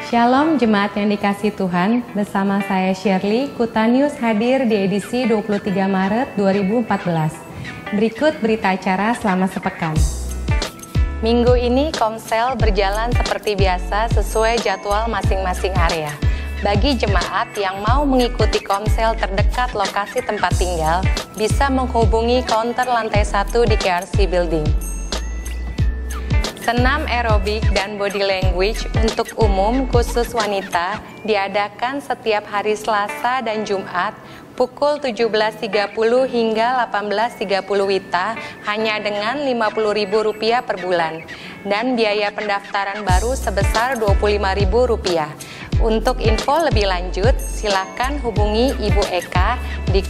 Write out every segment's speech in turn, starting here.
Shalom jemaat yang dikasihi Tuhan, bersama saya Shirley, Kuta News hadir di edisi 23 Maret 2014. Berikut berita acara selama sepekan. Minggu ini Komsel berjalan seperti biasa sesuai jadwal masing-masing area. Bagi jemaat yang mau mengikuti Komsel terdekat lokasi tempat tinggal, bisa menghubungi counter lantai 1 di KRC Building. Senam aerobik dan body language untuk umum khusus wanita diadakan setiap hari Selasa dan Jumat pukul 17.30 hingga 18.30 WITA hanya dengan Rp50.000 per bulan dan biaya pendaftaran baru sebesar Rp25.000. Untuk info lebih lanjut, silakan hubungi Ibu Eka di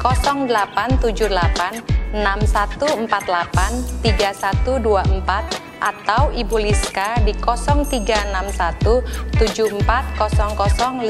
0878 6148 3124 atau Ibu Liska di 0361 7400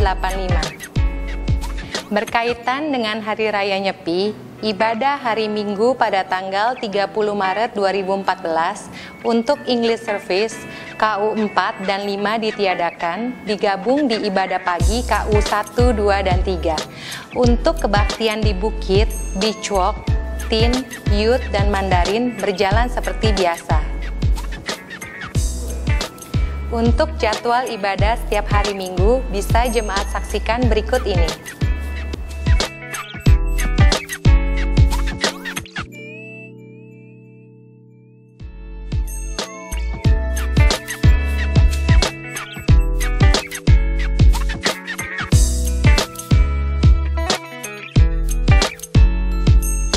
585. Berkaitan dengan Hari Raya Nyepi, ibadah hari Minggu pada tanggal 30 Maret 2014 untuk English Service KU 4 dan 5 ditiadakan, digabung di ibadah pagi KU 1, 2, dan 3. Untuk kebaktian di Bukit, Beach Walk, Teen, Youth, dan Mandarin berjalan seperti biasa. Untuk jadwal ibadah setiap hari Minggu, bisa jemaat saksikan berikut ini.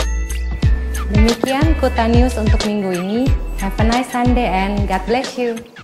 Demikian Kuta News untuk minggu ini. Have a nice Sunday and God bless you.